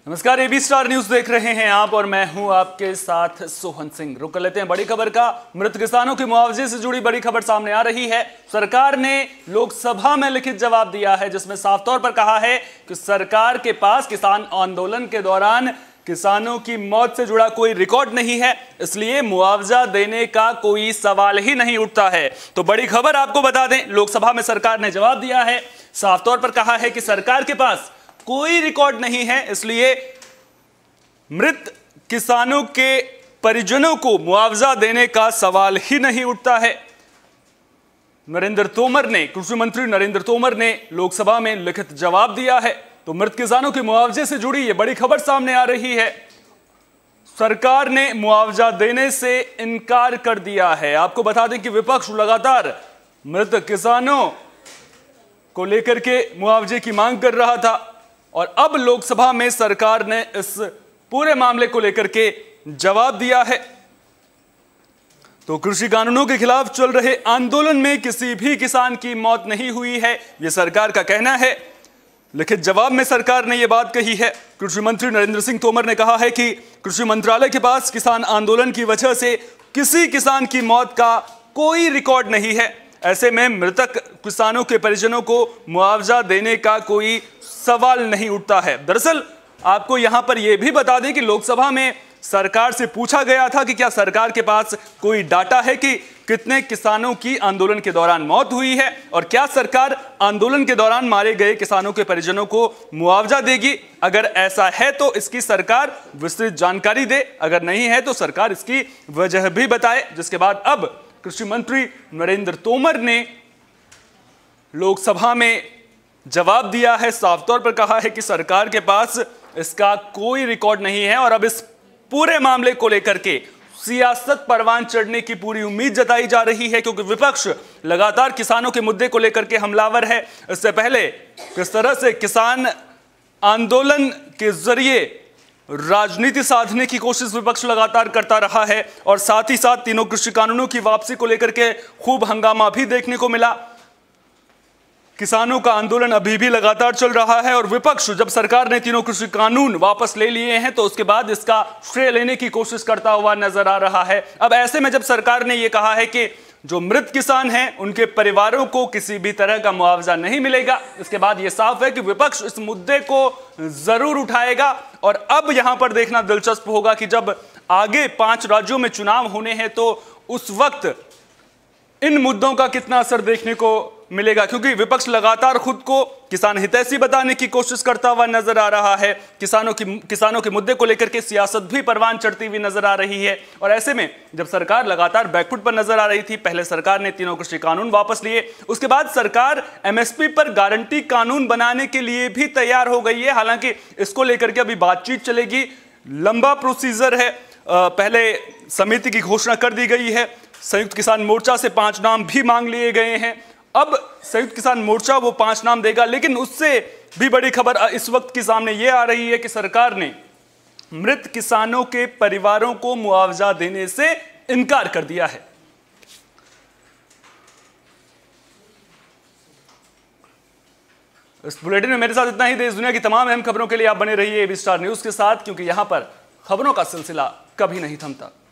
नमस्कार, AB star news देख रहे हैं आप और मैं हूं आपके साथ सोहन सिंह। रुक कर लेते हैं बड़ी खबर का। मृत किसानों के मुआवजे से जुड़ी बड़ी खबर सामने आ रही है। सरकार ने लोकसभा में लिखित जवाब दिया है जिसमें साफ तौर पर कहा है कि सरकार के पास किसान आंदोलन के दौरान किसानों की मौत से जुड़ा कोई रिकॉर्ड नहीं है, इसलिए मुआवजा देने का कोई सवाल ही नहीं उठता है। तो बड़ी खबर आपको बता दें, लोकसभा में सरकार ने जवाब दिया है, साफ तौर पर कहा है कि सरकार के पास कोई रिकॉर्ड नहीं है, इसलिए मृत किसानों के परिजनों को मुआवजा देने का सवाल ही नहीं उठता है। कृषि मंत्री नरेंद्र तोमर ने लोकसभा में लिखित जवाब दिया है। तो मृत किसानों के मुआवजे से जुड़ी यह बड़ी खबर सामने आ रही है। सरकार ने मुआवजा देने से इनकार कर दिया है। आपको बता दें कि विपक्ष लगातार मृत किसानों को लेकर के मुआवजे की मांग कर रहा था और अब लोकसभा में सरकार ने इस पूरे मामले को लेकर के जवाब दिया है। तो कृषि कानूनों के खिलाफ चल रहे आंदोलन में किसी भी किसान की मौत नहीं हुई है, यह सरकार का कहना है। लिखित जवाब में सरकार ने यह बात कही है। कृषि मंत्री नरेंद्र सिंह तोमर ने कहा है कि कृषि मंत्रालय के पास किसान आंदोलन की वजह से किसी किसान की मौत का कोई रिकॉर्ड नहीं है। ऐसे में मृतक किसानों के परिजनों को मुआवजा देने का कोई सवाल नहीं उठता है। दरअसल आपको यहां पर यह भी बता दें कि लोकसभा में सरकार से पूछा गया था कि क्या सरकार के पास कोई डाटा है कि कितने किसानों की आंदोलन के दौरान मौत हुई है और क्या सरकार आंदोलन के दौरान मारे गए किसानों के परिजनों को मुआवजा देगी। अगर ऐसा है तो इसकी सरकार विस्तृत जानकारी दे, अगर नहीं है तो सरकार इसकी वजह भी बताए। जिसके बाद अब कृषि मंत्री नरेंद्र तोमर ने लोकसभा में जवाब दिया है, साफ तौर पर कहा है कि सरकार के पास इसका कोई रिकॉर्ड नहीं है और अब इस पूरे मामले को लेकर के सियासत परवान चढ़ने की पूरी उम्मीद जताई जा रही है, क्योंकि विपक्ष लगातार किसानों के मुद्दे को लेकर के हमलावर है। इससे पहले किस तरह से किसान आंदोलन के जरिए राजनीति साधने की कोशिश विपक्ष लगातार करता रहा है और साथ ही साथ तीनों कृषि कानूनों की वापसी को लेकर के खूब हंगामा भी देखने को मिला। किसानों का आंदोलन अभी भी लगातार चल रहा है और विपक्ष जब सरकार ने तीनों कृषि कानून वापस ले लिए हैं तो उसके बाद इसका श्रेय लेने की कोशिश करता हुआ नजर आ रहा है। अब ऐसे में जब सरकार ने यह कहा है कि जो मृत किसान हैं उनके परिवारों को किसी भी तरह का मुआवजा नहीं मिलेगा, इसके बाद यह साफ है कि विपक्ष इस मुद्दे को जरूर उठाएगा। और अब यहां पर देखना दिलचस्प होगा कि जब आगे 5 राज्यों में चुनाव होने हैं तो उस वक्त इन मुद्दों का कितना असर देखने को मिलेगा, क्योंकि विपक्ष लगातार खुद को किसान हितैषी बताने की कोशिश करता हुआ नजर आ रहा है। किसानों के मुद्दे को लेकर के सियासत भी परवान चढ़ती हुई नजर आ रही है। और ऐसे में जब सरकार लगातार बैकफुट पर नजर आ रही थी, पहले सरकार ने तीनों कृषि कानून वापस लिए, उसके बाद सरकार एमएसपी पर गारंटी कानून बनाने के लिए भी तैयार हो गई है। हालांकि इसको लेकर के अभी बातचीत चलेगी, लंबा प्रोसीजर है। पहले समिति की घोषणा कर दी गई है, संयुक्त किसान मोर्चा से 5 नाम भी मांग लिए गए हैं। अब संयुक्त किसान मोर्चा वो 5 नाम देगा, लेकिन उससे भी बड़ी खबर इस वक्त के सामने ये आ रही है कि सरकार ने मृत किसानों के परिवारों को मुआवजा देने से इनकार कर दिया है। इस बुलेटिन में मेरे साथ इतना ही। देश दुनिया की तमाम अहम खबरों के लिए आप बने रहिए एबी स्टार न्यूज के साथ, क्योंकि यहां पर खबरों का सिलसिला कभी नहीं थमता।